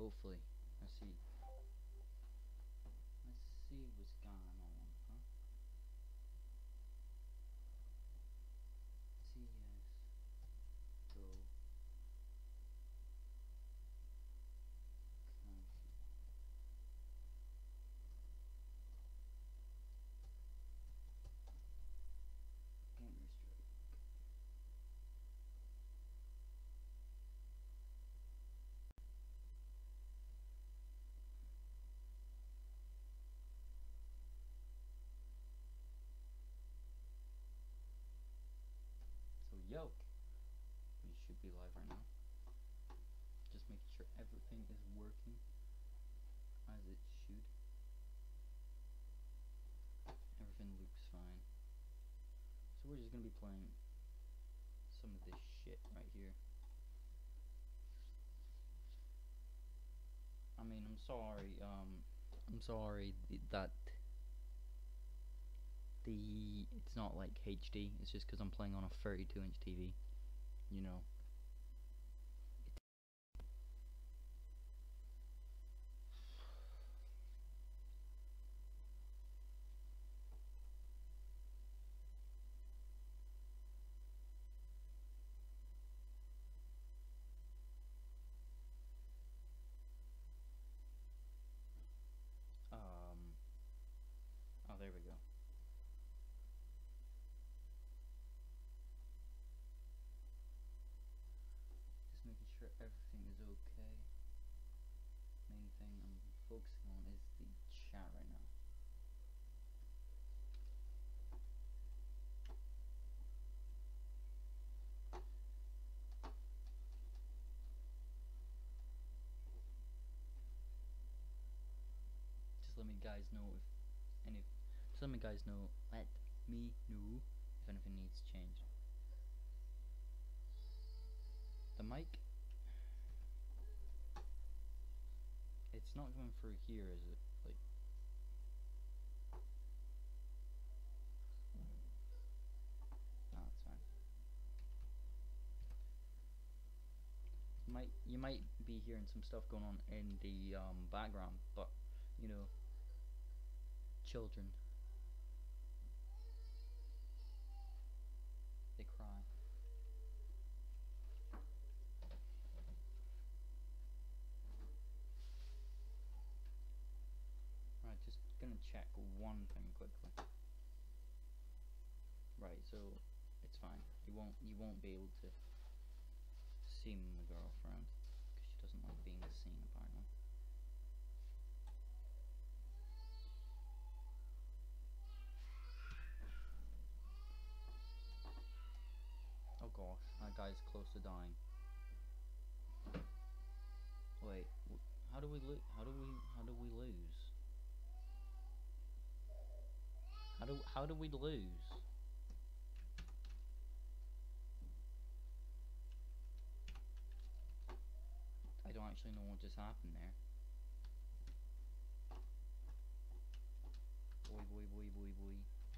Hopefully. Let's see. Let's see what's going on, huh? CS Go Country. Counter Strike. So yo, we should be live right now. Just making sure everything is working as it should. Everything looks fine. So we're just gonna be playing some of this shit right here. I mean, I'm sorry that it's not like HD. It's just because I'm playing on a 32-inch TV. You know. Oh, there we go. Just making sure everything is okay. Main thing I'm focusing on is the chat right now. Just let me guys know just let me guys know. Let me know if anything needs changed. The mic, it's not coming through here, is it? Like, no, it's fine. You might be hearing some stuff going on in the background, but you know, children, they cry. Right, just gonna check one thing quickly. Right, so it's fine. You won't be able to see my girlfriend because she doesn't like being seen, apparently. Oh gosh, that guy's close to dying. Wait, how do we lose? How do we lose? How do we lose? I don't actually know what just happened there. Boy.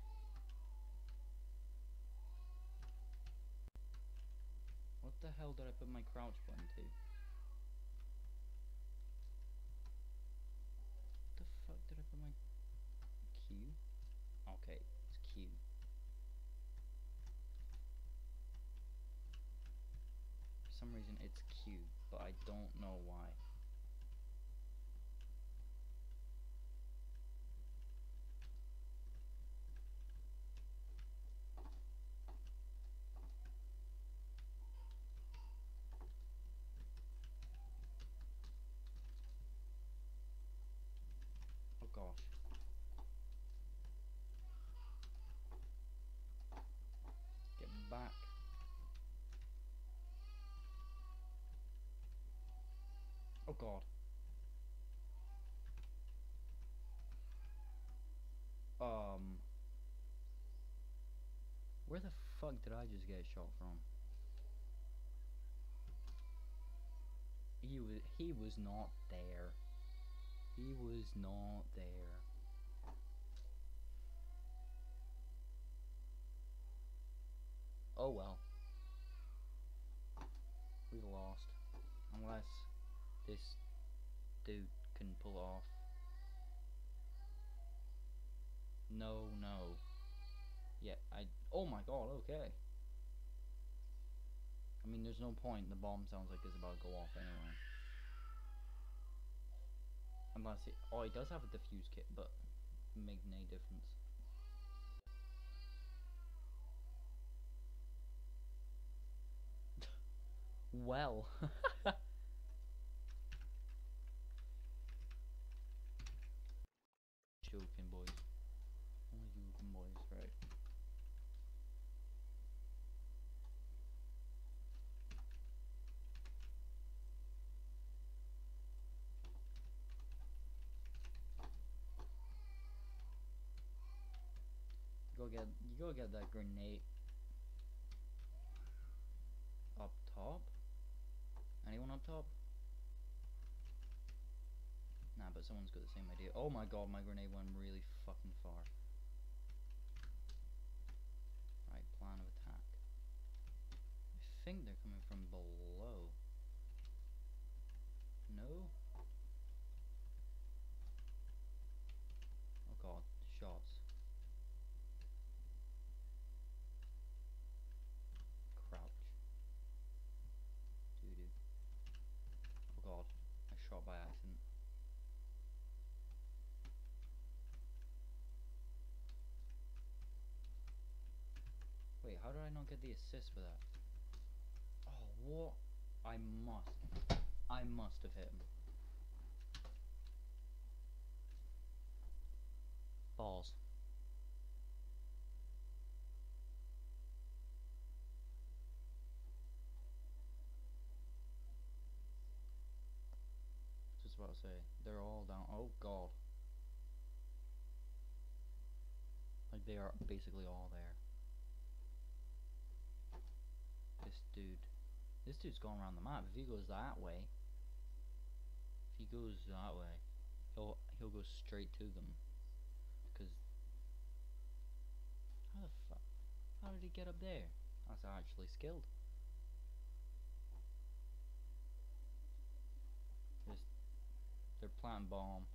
What the hell did I put my crouch button to? What the fuck did I put my Q? Okay, it's Q. For some reason it's Q, but I don't know why. Oh gosh. Get back. Oh god. Where the fuck did I just get shot from? He was not there. He was not there. Oh well. We've lost. Unless this dude can pull it off. No, no. Yeah, oh my god, okay. I mean, there's no point. The bomb sounds like it's about to go off anyway. Unless it... Oh, it does have a defuse kit, but make no difference. Well. Joking, boys. Only joking, boys, right? You go get that grenade up top. Anyone up top? Nah, but someone's got the same idea. Oh my god, my grenade went really fucking far. Right, plan of attack. I think they're coming from below. No? Oh god, shots. Crouch. Doo-doo. Oh god, I shot by accident. Wait, how did I not get the assist for that? Oh, what? I must have hit him. Balls. Just about to say, they're all down. Oh god. Like, they are basically all there. This dude's going around the map. If he goes that way, he'll go straight to them. Cause how the fuck? How did he get up there? That's actually skilled. They're planting bomb.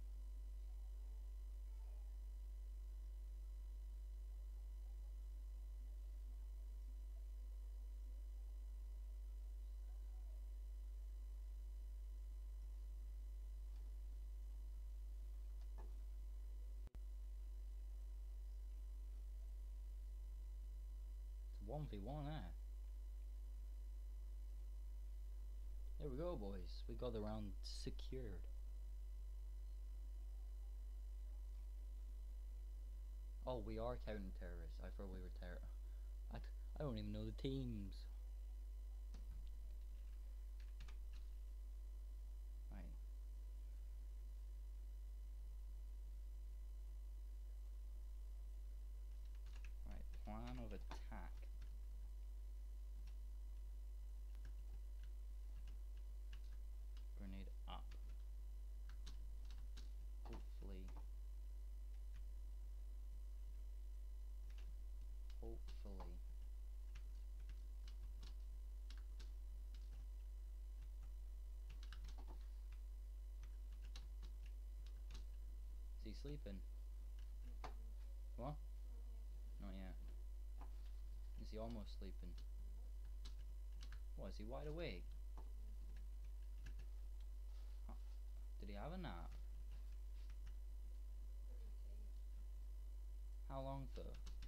It's 1v1, eh? There we go, boys. We got the round secured. Oh, we are counting terrorists. I thought we were I don't even know the teams. Right. Right, plan of attack. Grenade up. Hopefully. Is he sleeping? What? Not yet. Is he almost sleeping? What, is he wide awake? Huh. Did he have a nap? How long for?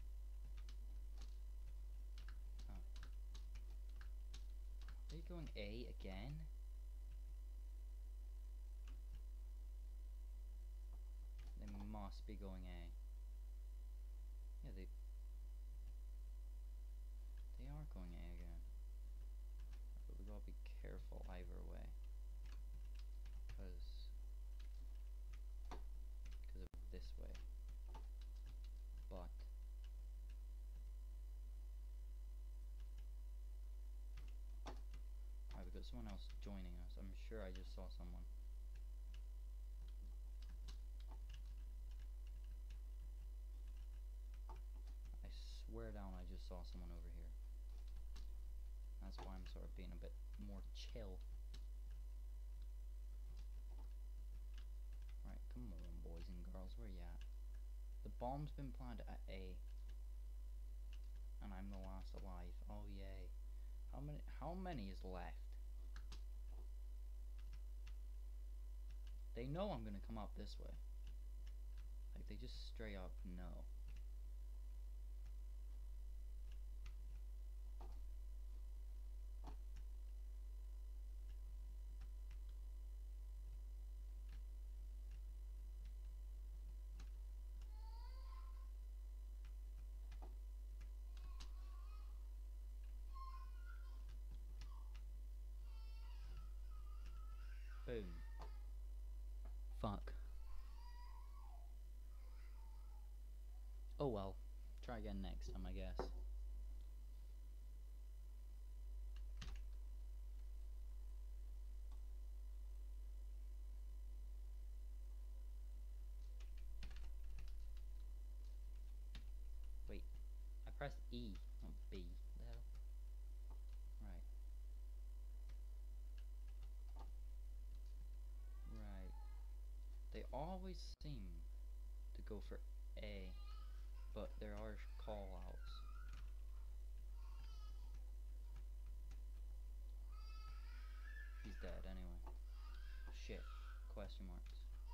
Oh. Are you going A again? They must be going A. Yeah, they are going A again. But we gotta be careful either way. Because of this way. But alright, we got someone else joining us. I'm sure I just saw someone. I swear down I just saw someone over here. That's why I'm sort of being a bit more chill. where you at? The bomb's been planted at A. And I'm the last alive. Oh yay. How many is left? They know I'm gonna come up this way. Like, they just straight up know. Boom. Fuck. Oh well. Try again next time, I guess. Wait. I pressed E, not B. The hell? Right. Right. They always seem to go for A, but there are call-outs. He's dead anyway. Shit. Question marks.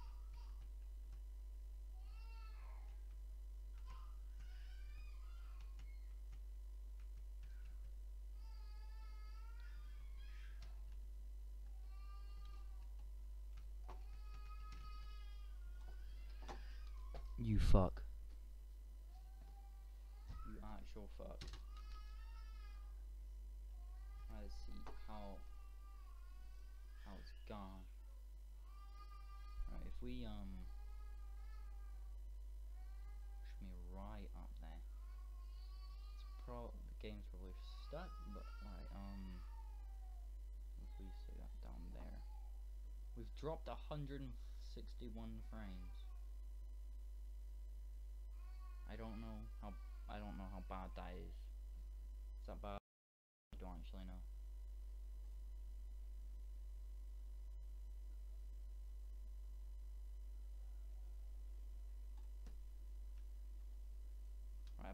You fuck. You actual fuck. Let's see how it's gone. Right, if we push me right up there. The game's probably stuck, but right, if we say that down there. We've dropped 161 frames. I don't know how bad that is. Is that bad? I don't actually know. Right,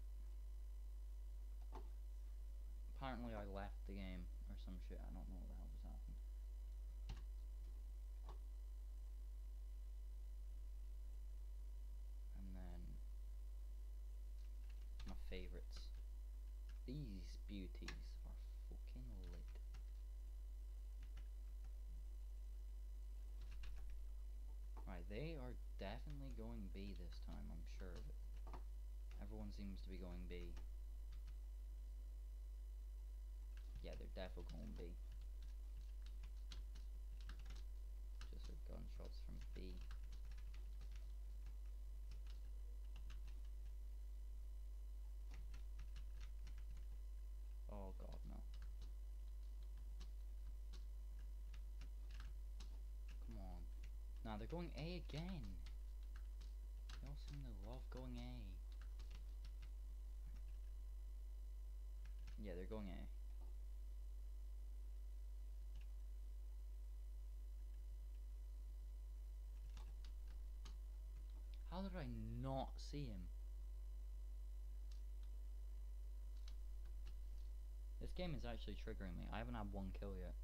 apparently I left the game or some shit. I don't know what the hell just happened. And then my favorites. These beauties are fucking lit. Right, they are definitely going B this time, I'm sure of it. Everyone seems to be going B. Yeah, they're definitely going B. Just with gunshots from B. Oh god, no. Come on. Nah, they're going A again. They all seem to love going A. Yeah, they're going A. How did I not see him? This game is actually triggering me. I haven't had one kill yet.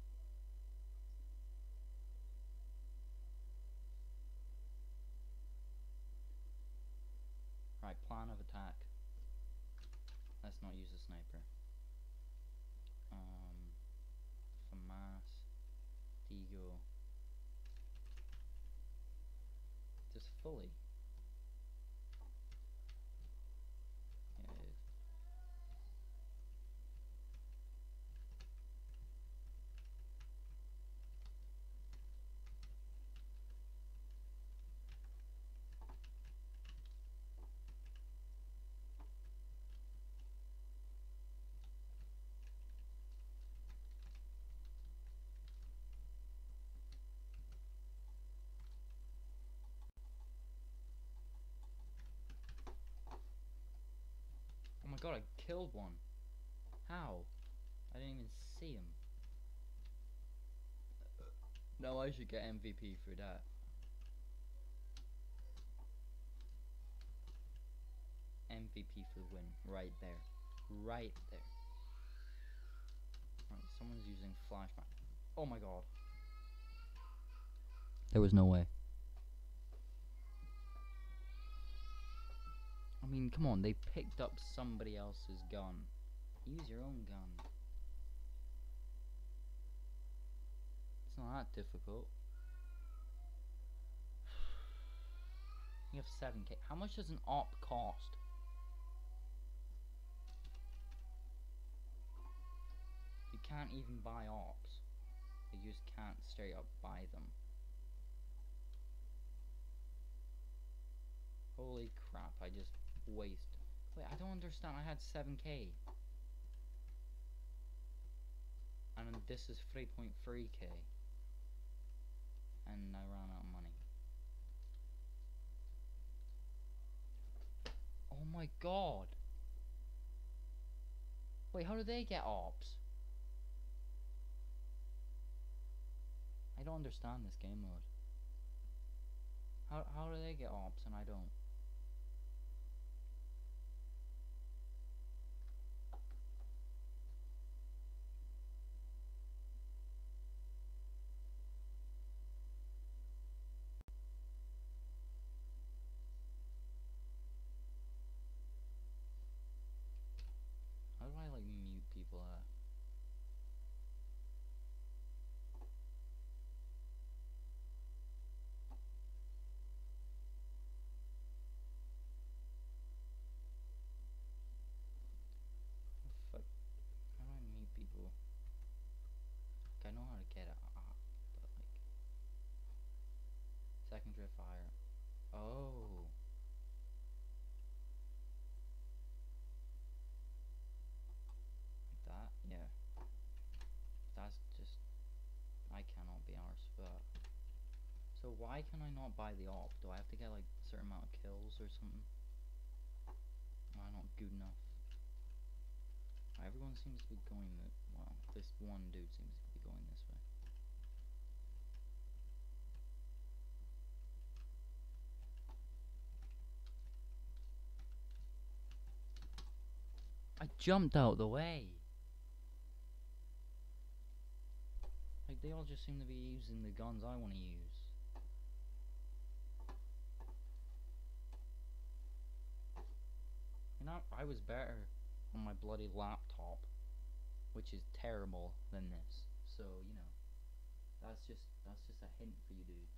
Right, plan of attack. Let's not use a sniper. FAMAS, Deagle. Just fully. Yeah, it is. Oh my god, I killed one. How? I didn't even see him. No, I should get MVP for that. MVP for the win. Right there. Right there. Right, someone's using flashback. Oh my god. There was no way. I mean, come on, they picked up somebody else's gun. Use your own gun. It's not that difficult. You have 7k. How much does an op cost? You can't even buy ops. You just can't straight up buy them. Holy crap, I just wasted. Wait, I don't understand. I had 7k. And this is 3.3k. And I ran out of money. Oh my god. Wait, how do they get ops? I don't understand this game mode. How do they get ops and I don't? How do I like mute people out? Fuck. How do I mute people? Like, I know how to get it up, but like second drift fire. Oh. Like that? Yeah. That's just I cannot be arsed for that. So why can I not buy the op? Do I have to get like a certain amount of kills or something? Am I not good enough? Everyone seems to be going well, this one dude seems to be going this way. I jumped out the way. Like they all just seem to be using the guns I want to use. You know, I was better on my bloody laptop, which is terrible, than this. So, you know, that's just a hint for you dudes.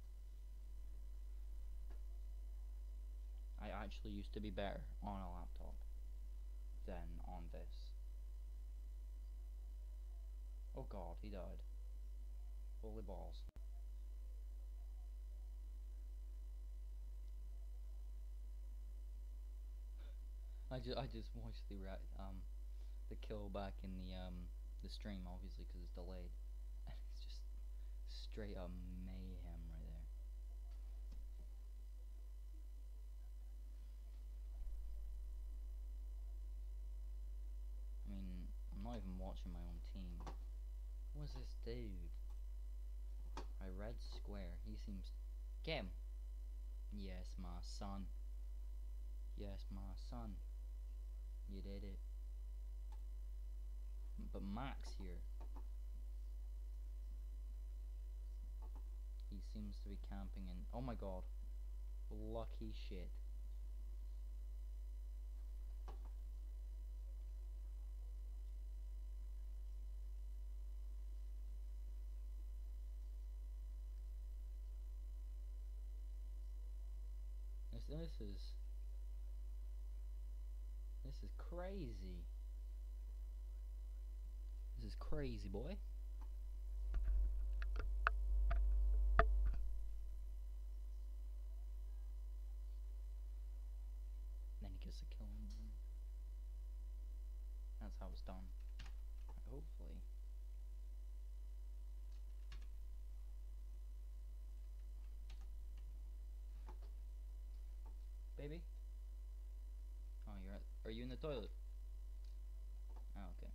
I actually used to be better on a laptop than on this. Oh god, he died. Holy balls. I just watched the kill back in the stream, obviously because it's delayed, and it's just straight up mayhem right there. I mean, I'm not even watching my own team. What's this dude? I read square. He seems. Get him. Yes, my son. Yes, my son. You did it. But Max here. He seems to be camping in. Oh my god. Lucky shit. This is crazy. This is crazy, boy. Then he gets to kill him. That's how it's done. Hopefully. Baby? Oh, are you in the toilet? Oh, okay.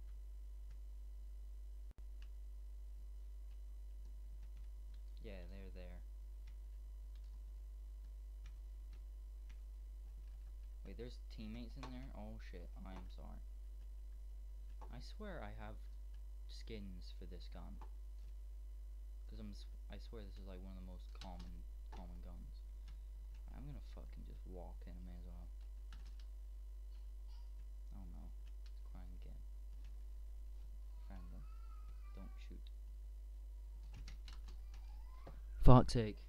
Yeah, they're there. Wait, there's teammates in there? Oh shit, I am sorry. I swear I have skins for this gun. Because I swear this is like one of the most common guns. I'm gonna fucking just walk in, I may as well. Oh no, it's crying again. Friendly, don't shoot. Fuck's sake.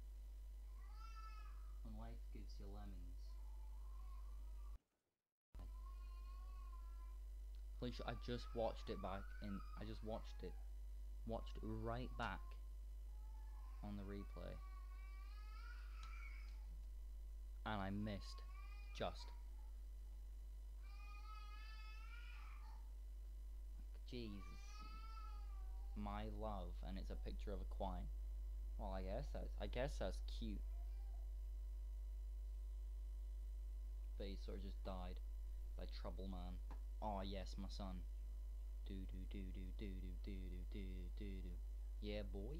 When life gives you lemons. I just watched it back, and I just watched it right back on the replay, and I missed just. Jesus, my love, and it's a picture of a quine. Well, I guess that's cute. But he sort of just died by Trouble Man. Oh yes, my son. Do do do do do do do do do do. Yeah, boy.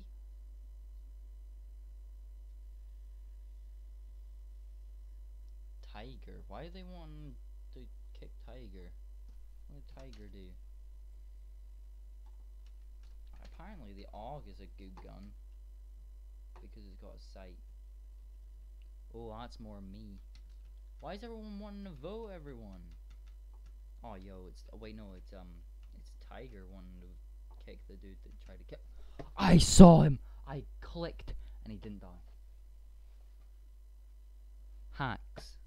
Tiger. Why do they want to kick Tiger? What did Tiger do? Apparently the AUG is a good gun because it's got a sight. Oh, that's more me. Why is everyone wanting to vote? Everyone. Oh, yo, it's wait, no, it's Tiger wanting to kick the dude that tried to kill. I saw him. I clicked, and he didn't die. Hacks.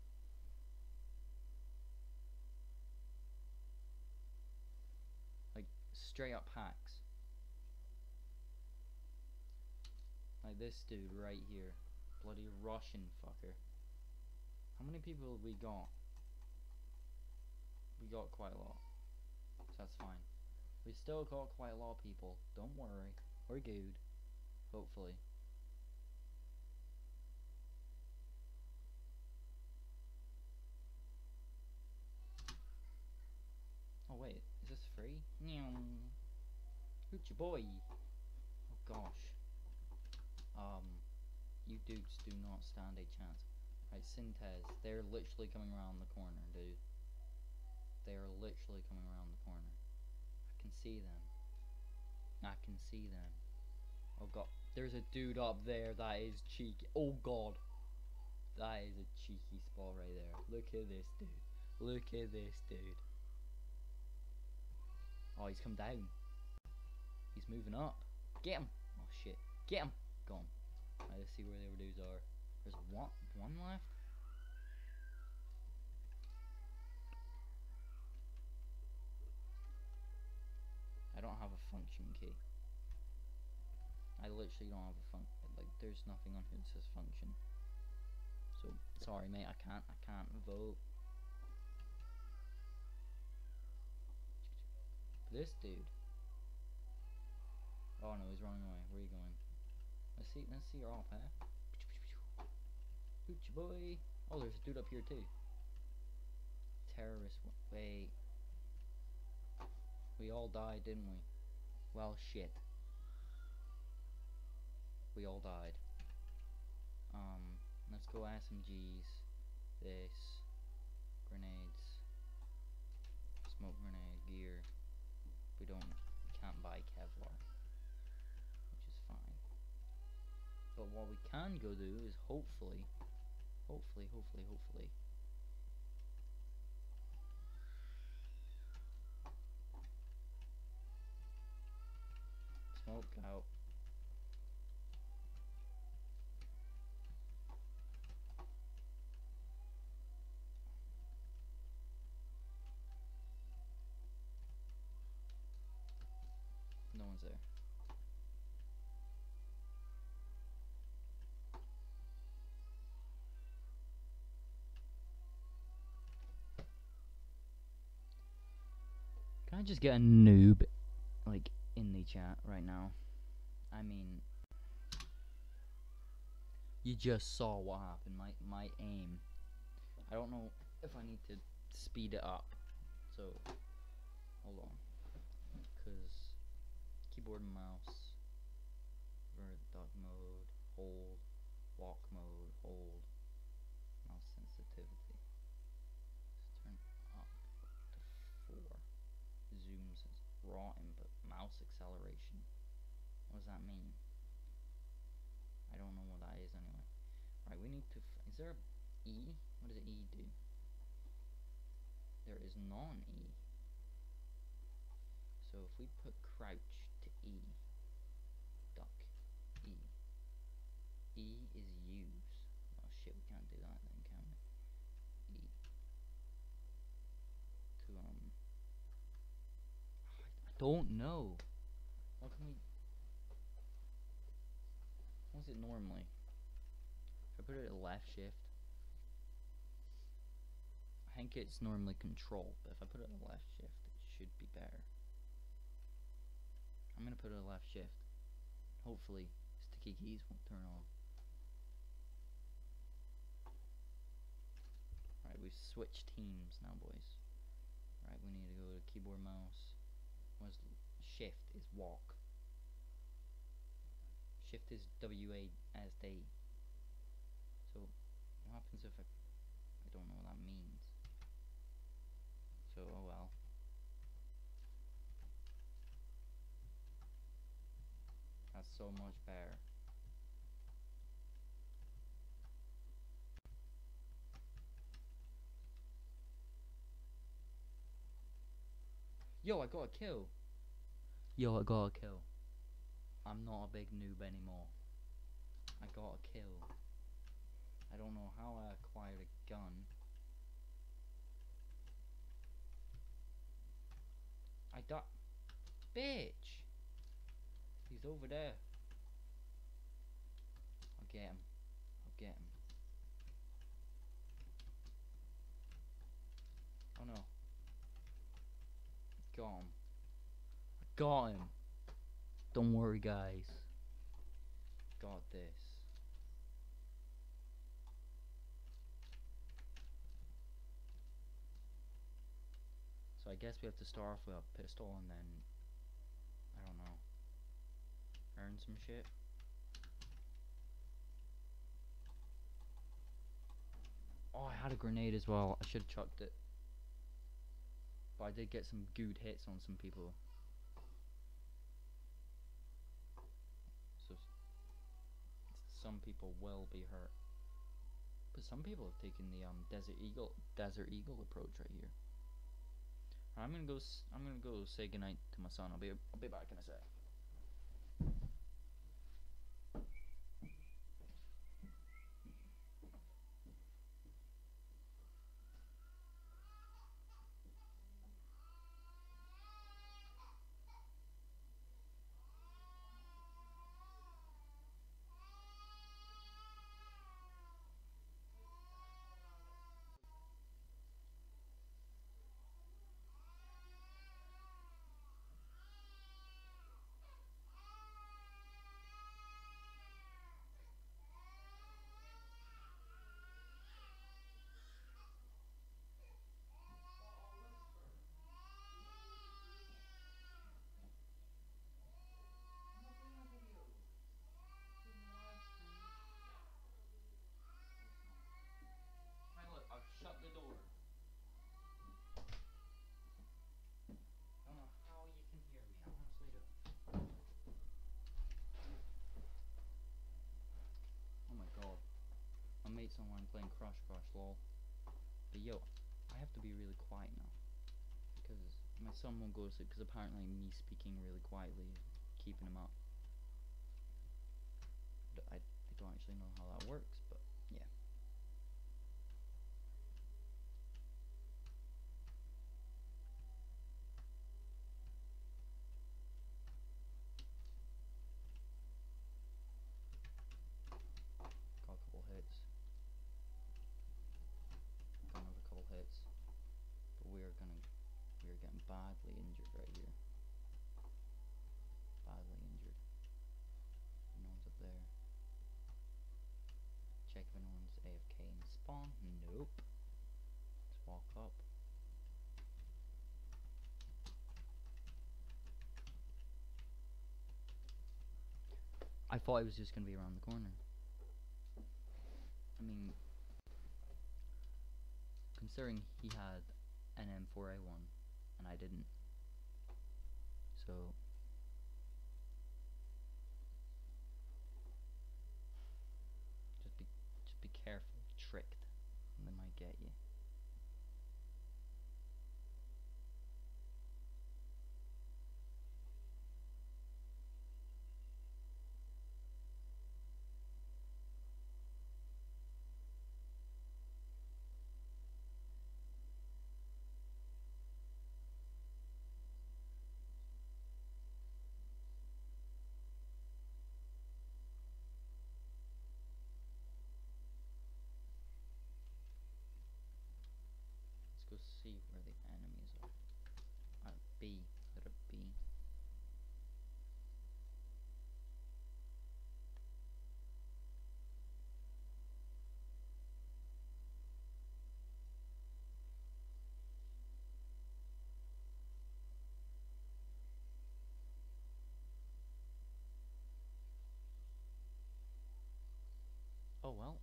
Like straight up hacks. Like this dude right here. Bloody Russian fucker. How many people have we got? We got quite a lot. So that's fine. We still got quite a lot of people. Don't worry. We're good. Hopefully. Oh wait, is this free? Hoochie boy. Oh gosh. You dudes do not stand a chance. Right, Syntez, they're literally coming around the corner, dude. They are literally coming around the corner. I can see them. I can see them. Oh god, there's a dude up there that is cheeky. Oh god. That is a cheeky spot right there. Look at this dude. Look at this dude. Oh, he's come down. He's moving up. Get him. Oh shit. Get him. Gone. Right, let's see where the other dudes are. There's one left. I don't have a function key. I literally don't have a function. Like, there's nothing on here that says function. So sorry, mate. I can't vote. This dude. Oh no, he's running away. Where are you going? Let's see your off, huh? Hoochie boy. Oh, there's a dude up here too. Terrorist. Wait. We all died, didn't we? Well, shit. We all died. Let's go SMGs. This. Grenades. Smoke grenade. Gear. We can't buy Kevlar. Which is fine. But what we can go do is hopefully smoke out. No one's there. Can I just get a noob, like, in the chat right now? I mean, you just saw what happened. My aim. I don't know if I need to speed it up. So, hold on. Because keyboard and mouse, vert dot mode, hold, walk mode, hold, mouse sensitivity. rotten, but mouse acceleration. What does that mean? I don't know what that is anyway. Right, we need to. Is there a E? What does E do? There is non-E. So if we put crouch to E, duck, E. E is use. Oh shit, we can't do that then, can we? E. To I don't know. What can we? What's it normally? If I put it at left shift, I think it's normally control, but if I put it at left shift, it should be better. I'm gonna put it at left shift. Hopefully, sticky keys won't turn off. Right, we've switched teams now, boys. Right, we need to go to keyboard mouse. What's shift is walk. Shift is WASD. So what happens if I don't know what that means? So oh well. That's so much better. Yo, I got a kill. Yo, I got a kill. I'm not a big noob anymore. I got a kill. I don't know how I acquired a gun. I died. Bitch! He's over there. I'll get him. I'll get him. Oh no. Got him. I got him. Don't worry, guys. Got this. So I guess we have to start off with a pistol and then, I don't know, earn some shit. Oh, I had a grenade as well. I should have chucked it. But I did get some good hits on some people. So some people will be hurt. But some people have taken the Desert Eagle approach right here. I'm gonna go say goodnight to my son. I'll be back in a sec. I've shut the door. I don't know how you can hear me. I honestly don't. Oh my god. My mate's online playing Crush lol. But yo, I have to be really quiet now. Because my son won't go to sleep because apparently me speaking really quietly is keeping him up. I don't actually know how that works, but yeah. Got a couple hits. Got another couple hits. But we're getting badly injured right here. Badly injured. No one's up there. Check if anyone's AFK in spawn. Nope. Let's walk up. I thought it was just gonna be around the corner. I mean, considering he had an M4A1 and I didn't, Oh well.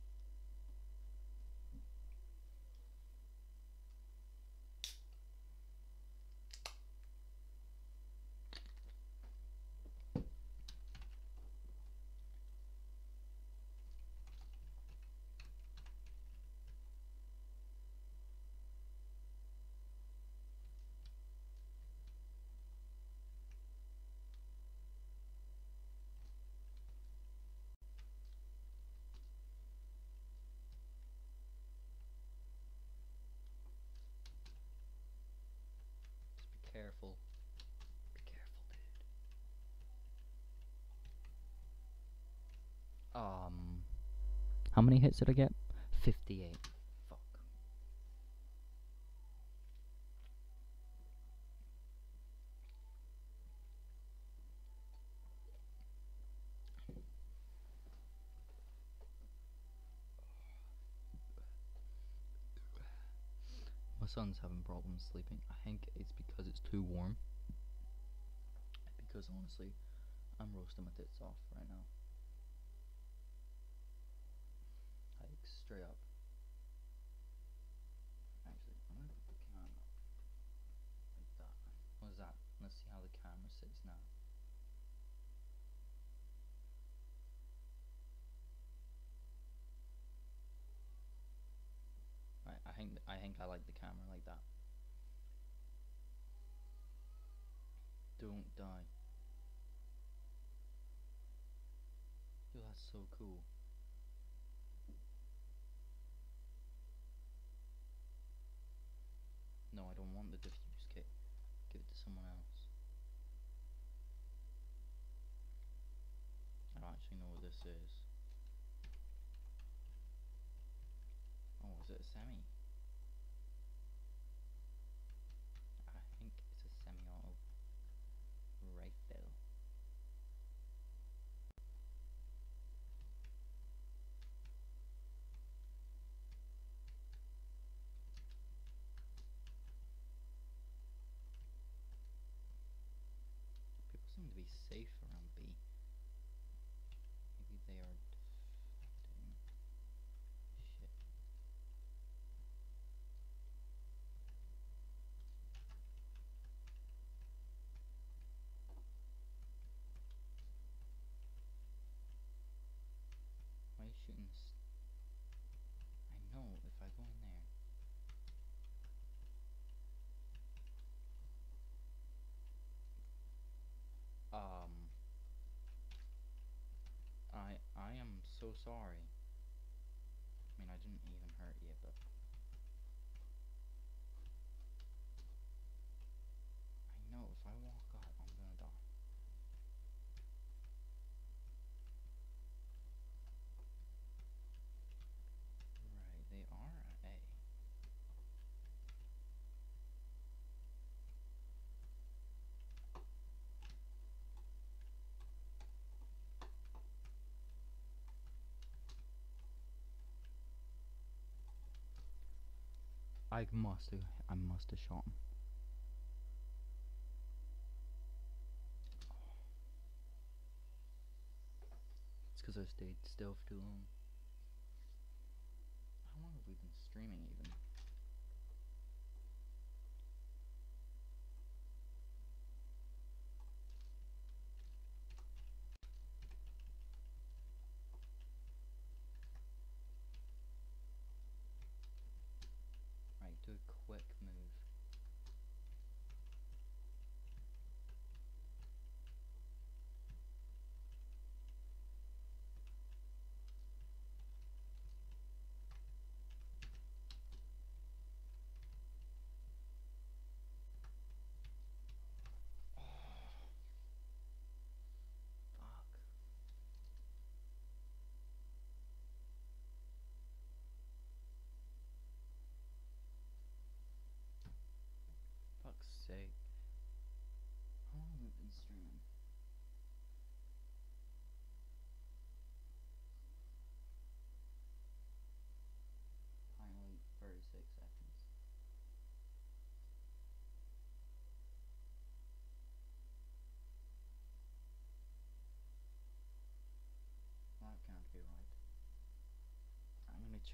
Just be careful. Be careful, dude. How many hits did I get? 58. Fuck. My son's having problems sleeping. I think it's because it's too warm. Because honestly, I'm roasting my tits off right now. Like, straight up. Actually, I'm gonna put the camera like that. What is that? Let's see how the camera sits now. Right, I think I like the camera like that. Don't die. Yo, that's so cool. No, I don't want the diffuse kit. Give it to someone else. I don't actually know what this is. Oh, is it a semi? I think it's a semi-auto rifle. People seem to be safe around B. Maybe they are defecting. Shit. Why are you shooting this? I know, if I go in there. I am so sorry. I mean, I didn't even hurt you, but I know if I walk out, I'm gonna die. Right, they are at A. I must have shot him. It's because I stayed still for too long. How long have we been streaming even? Right, do a quick move.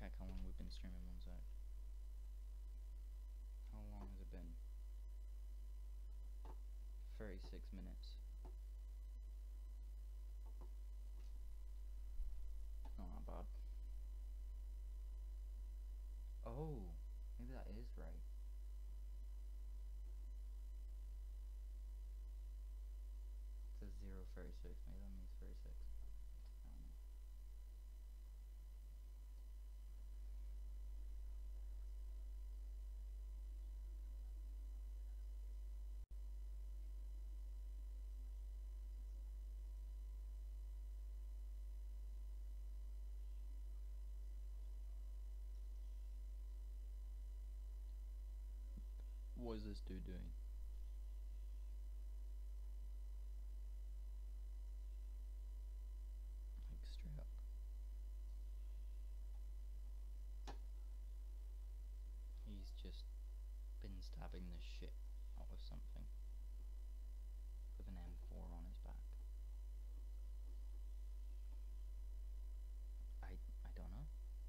check how long we've been streaming. 1 sec. How long has it been? 36 minutes. Not bad. Oh, maybe that is right. It says 0:36. Maybe that means 36. I don't know. What is this dude doing? Like straight up. He's just been stabbing the shit out of something with an M4 on his back. I don't know.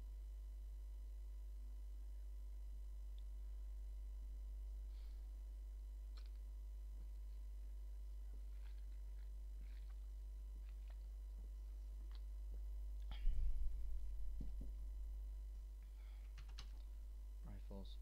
Rifles.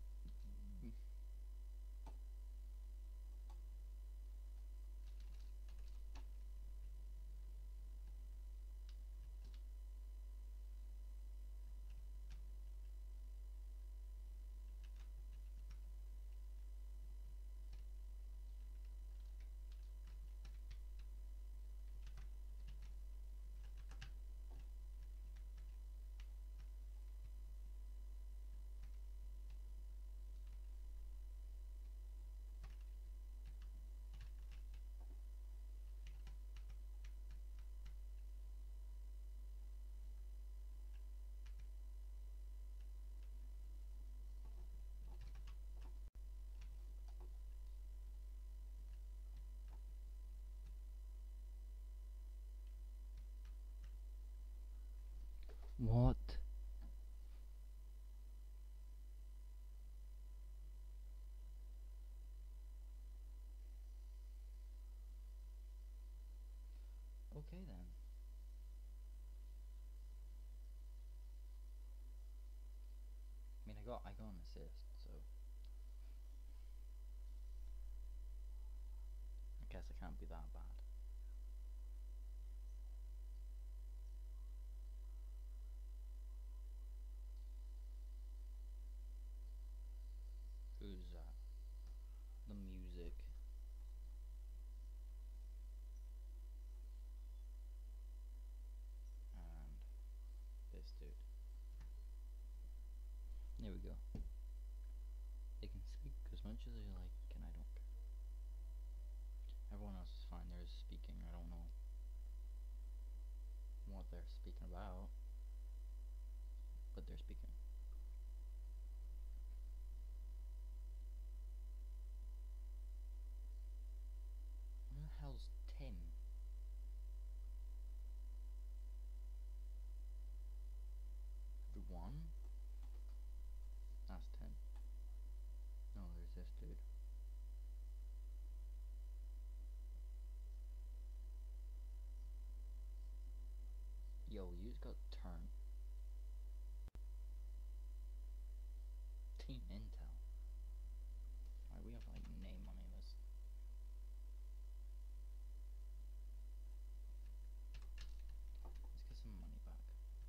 What? Okay then. I mean, I got an assist, so I guess it can't be that bad. Who's that? The music. And this dude. There we go. They can speak as much as they like, and I don't care. Everyone else is fine. They're speaking. I don't know what they're speaking about, but they're speaking. Who the hell's Tim? Everyone? That's Tim. No, there's this dude. Yo, you just got turned. Team Intel. Alright, we have like name on it. Let's get some money back.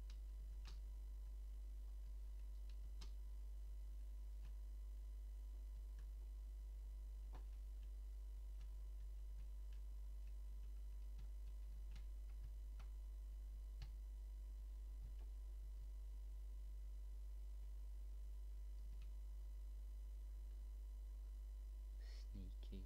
Sneaky.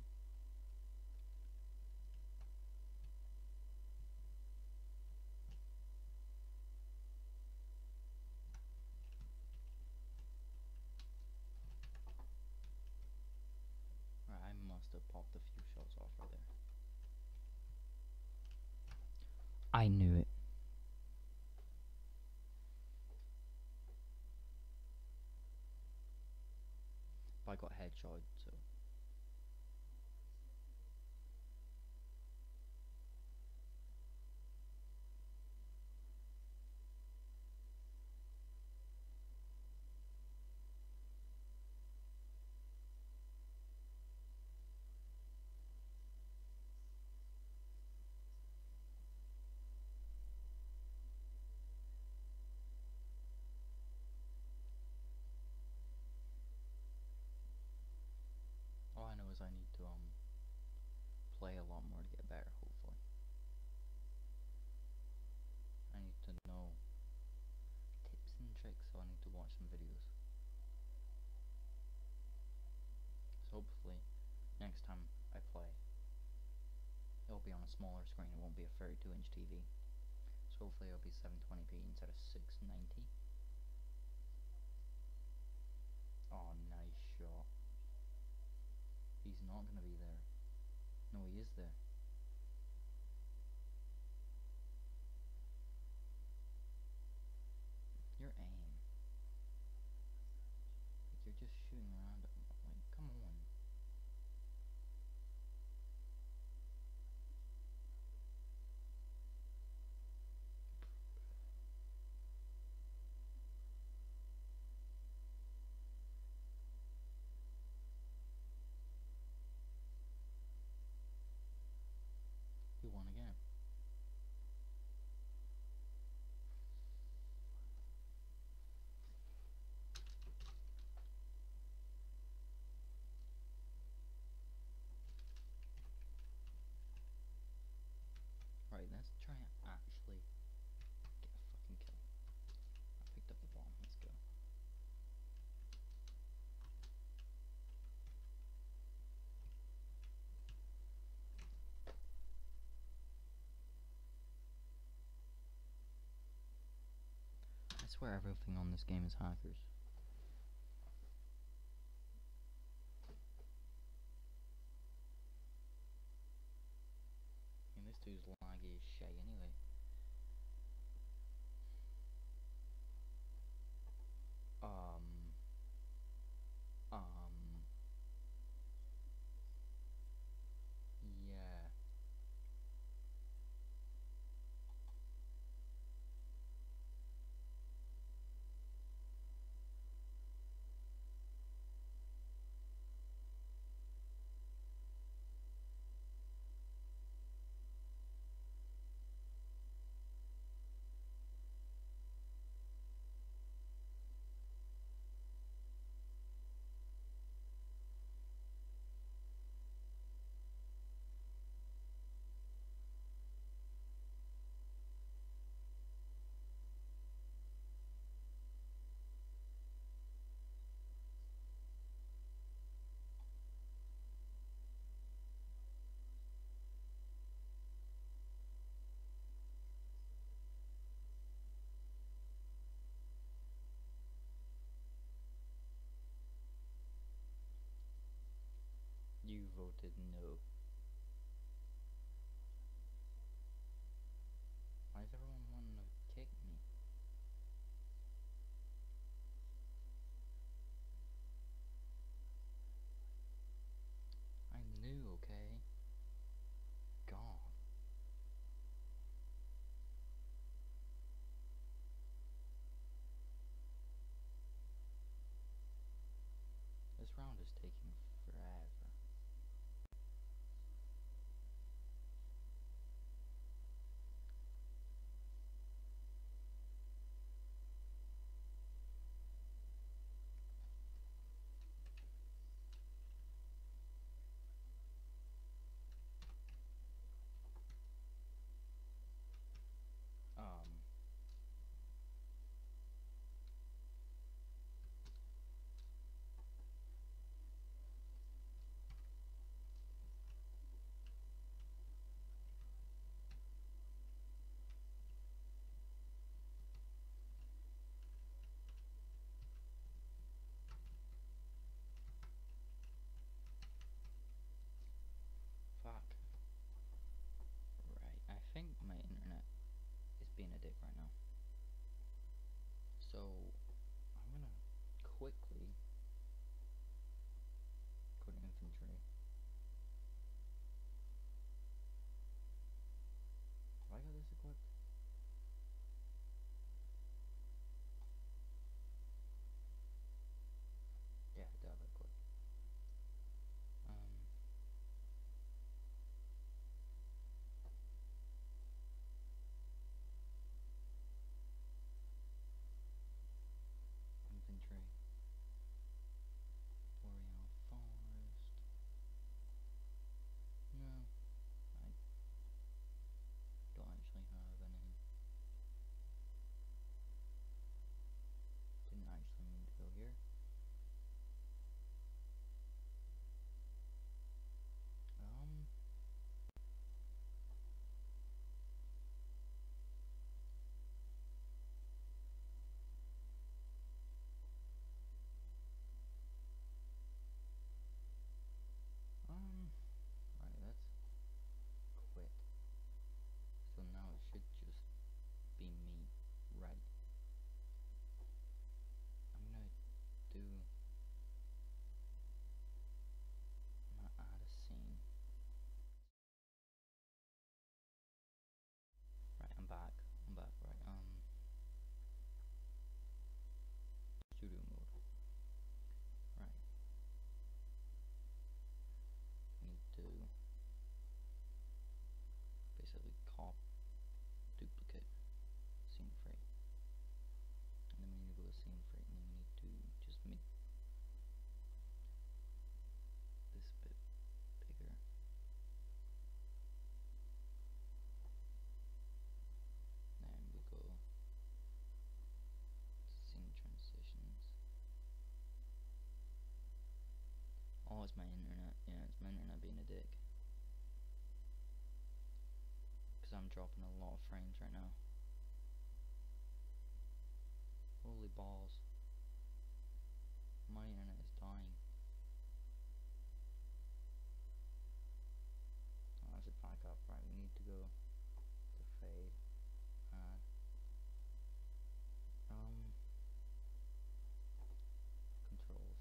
Right, I must have popped a few shots off right there. I knew it. got headshot, so. All I know is I need to play a lot more to get better, hopefully. I need to know tips and tricks, so I need to watch some videos. So hopefully, next time I play, it'll be on a smaller screen, it won't be a 32-inch TV. So hopefully it'll be 720p instead of 690. Oh, nice shot. He's not gonna be there. No, he is there. Your aim. Like, you're just shooting around him. Like, come on. He won again. Right, let's try and actually get a fucking kill. I picked up the bomb, let's go. I swear everything on this game is hackers. I mean, this dude's laggy as shit anyway. Yeah. You voted no. Why is everyone wanting to kick me? I'm new, okay? God. This round is taking forever. dropping a lot of frames right now. Holy balls. My internet is dying. Oh, I should back up. Right, we need to go to fade. Add. Controls.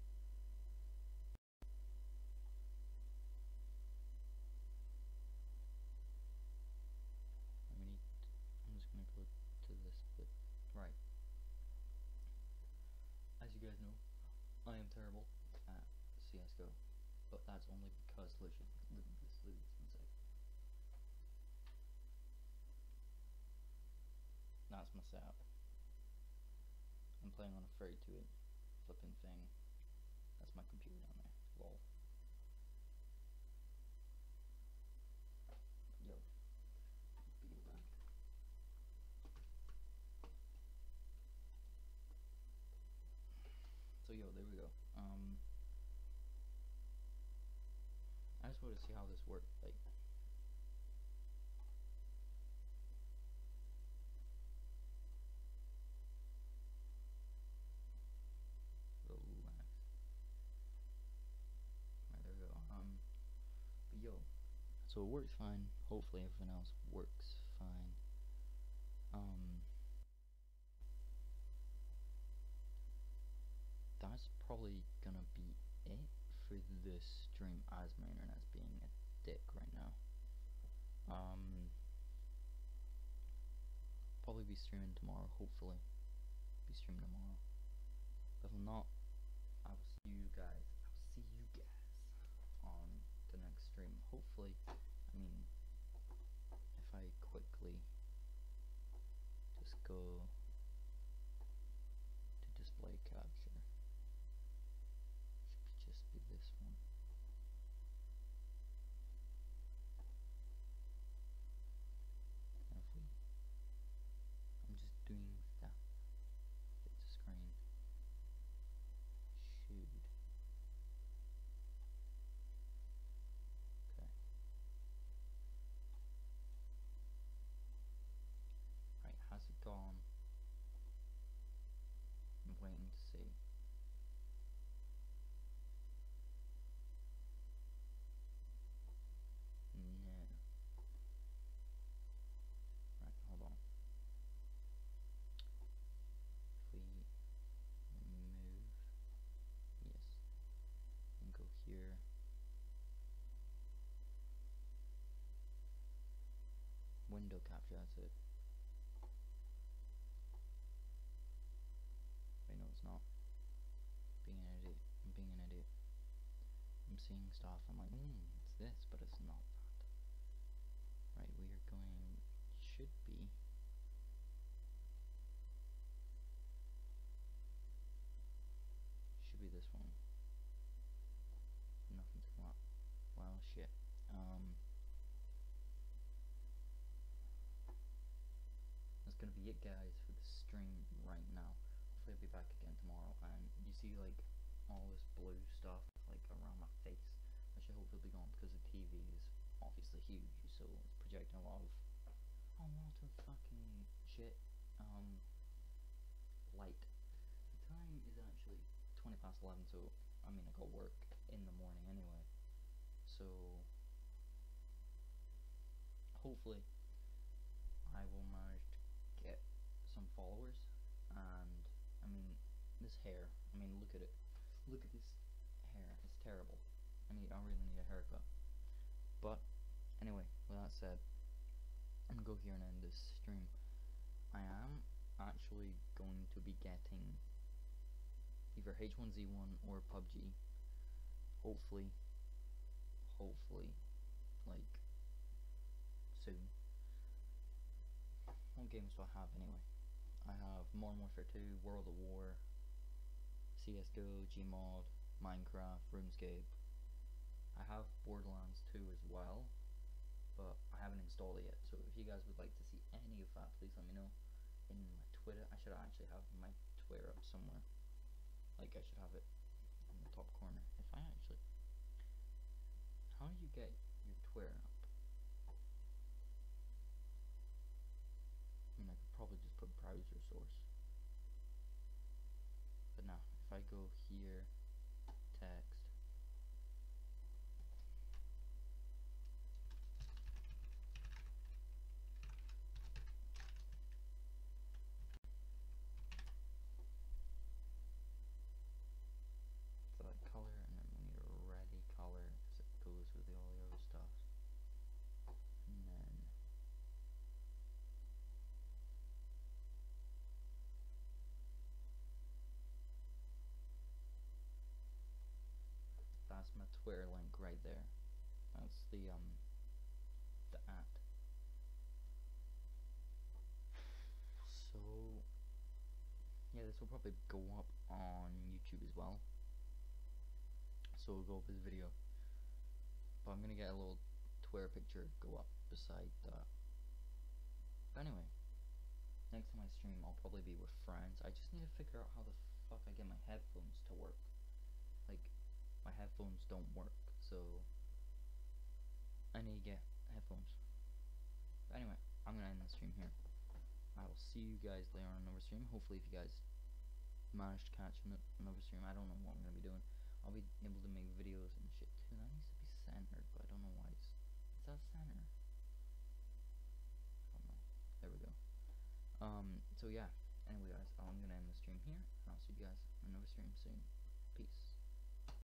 I'm just gonna go to this bit. Right. As you guys know, I am terrible at CSGO, but that's only because lose one sec. That's my setup. I'm playing on a 32-bit flipping thing. That's my computer down there. Lol. Yo. Be back. So yo, there we go. I just want to see how this works. Like, relax. Right, there we go. But yo, so it works fine. Hopefully everything else works fine. That's probably gonna be it for this stream, as my internet's being a dick right now. Probably be streaming tomorrow, hopefully. Be streaming tomorrow. If not, I will see you guys. On the next stream. Hopefully, I mean, if I quickly just go to display capture, should just be this one. And if I'm just doing stuff. Hit the screen. Shoot. Okay. Right, has it gone? I'm waiting to see. No. Right, hold on. If we move, yes, and go here. Window capture, that's it. Wait, no, it's not. Being an idiot. I'm being an idiot. I'm seeing stuff. I'm like, it's this, but it's not that. Right, we are going. Should be. Should be this one. Nothing's come up. Well, shit. That's gonna be it, guys, for the stream right now. Hopefully I'll be back again tomorrow. And you see, like, all this blue stuff, like, around my face. I should hopefully be gone because the TV is obviously huge, so it's projecting a lot of fucking shit. Light. The time is actually 20 past 11, so I mean I got work in the morning anyway. So hopefully I will manage to get some followers. And I mean, this hair, I mean, look at it. Look at this hair. It's terrible. I really need a haircut. But anyway, with that said, I'm gonna go here and end this stream. I am actually going to be getting either H1Z1 or PUBG. Hopefully, like, soon. What games do I have anyway? I have Modern Warfare 2, World of War, CSGO, Gmod, Minecraft, RuneScape. I have Borderlands 2 as well, but I haven't installed it yet. So if you guys would like to see any of that, please let me know in my Twitter. I should actually have my Twitter up somewhere. Like, I should have it in the top corner. If I actually... How do you get your Twitter up? here, text. So that color, and then we need a ready color because it goes with all the other stuff. And then that's my Twitter link right there. That's the at. So yeah, this will probably go up on YouTube as well. So we'll go up this video. But I'm gonna get a little Twitter picture go up beside that. But anyway, next time I stream I'll probably be with friends. I just need to figure out how the fuck I get my headphones to work. Like, my headphones don't work, so I need to get headphones. But anyway, I'm gonna end the stream here. I will see you guys later on another stream. Hopefully if you guys manage to catch another stream. I don't know what I'm gonna be doing. I'll be able to make videos and shit too. That needs to be centered, but I don't know why it's that center. I don't know. There we go. So yeah. Anyway guys, I'm gonna end the stream here, and I'll see you guys